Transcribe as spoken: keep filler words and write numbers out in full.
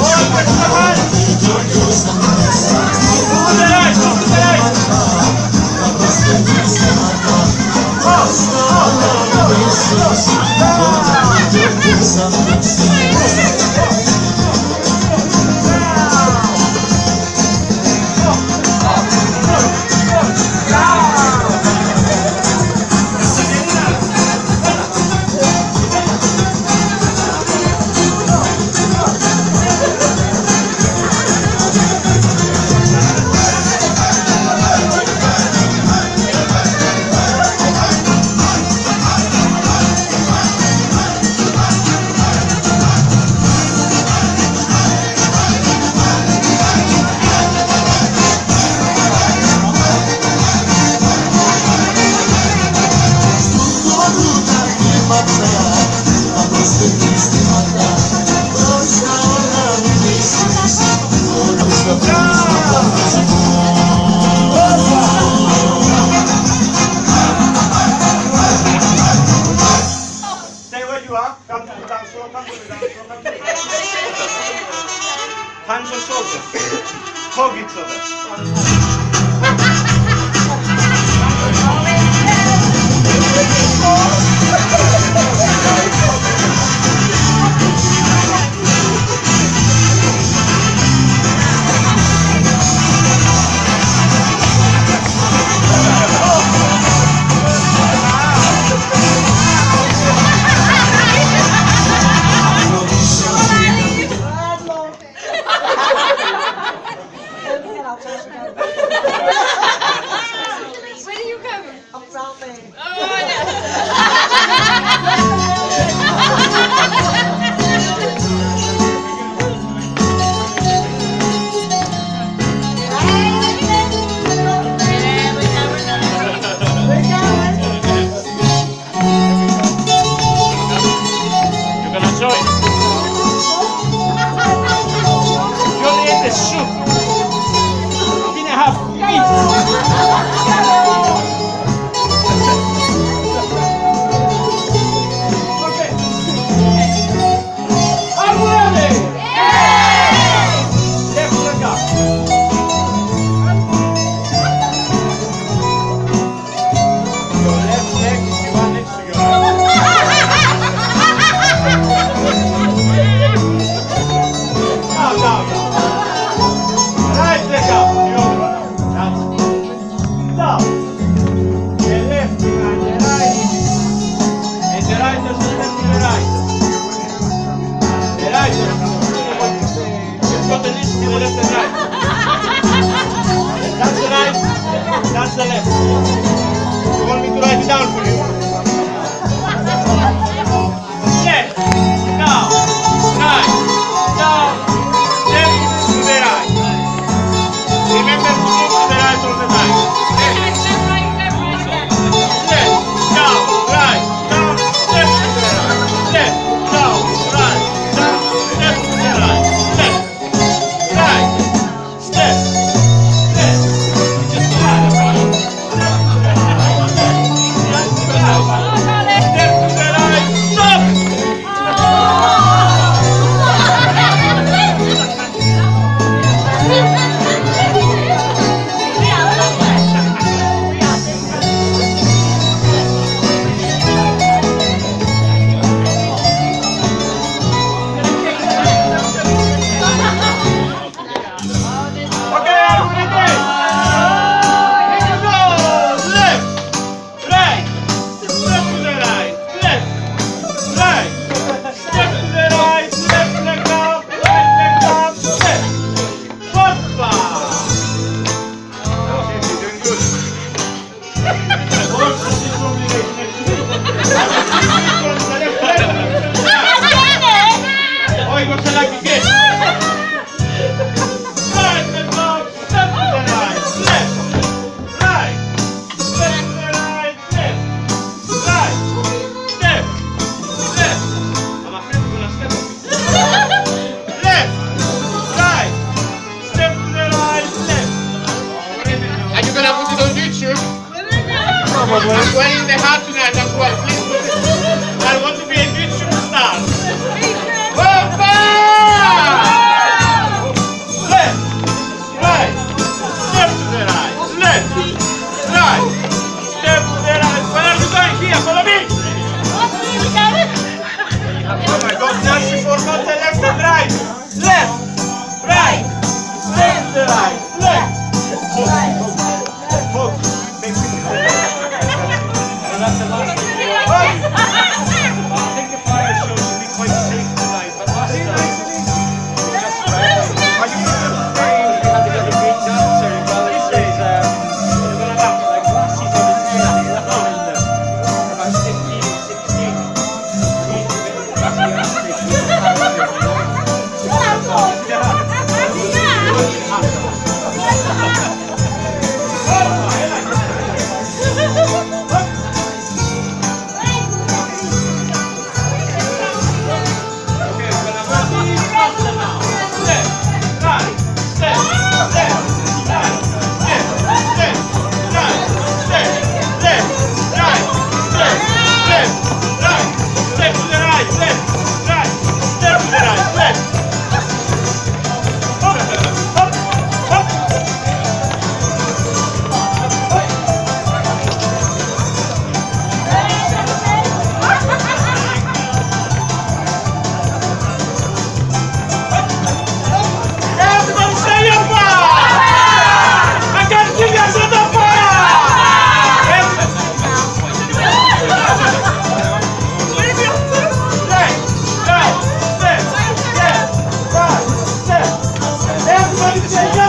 Hands on shoulders. Hug each other. Where are you coming? I'm from Maine. Oh, You're gonna join. You only ate the soup. You didn't have meat. That's the left. You want me to write it down for you? Left, down, right, down, left to the right. Remember to move to the right all the time. Left, down, right, down, left to the right. Left, down, right, down, left to the right. Left, right, step. Probably. I'm wearing the hat tonight as well. Please put it. I want to be a YouTube star. Opa! Get